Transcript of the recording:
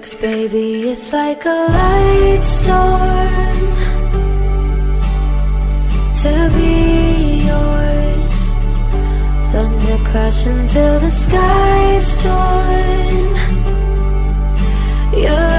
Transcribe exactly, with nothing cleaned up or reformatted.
Baby, it's like a light storm to be yours. Thunder crashing till the sky's torn. You're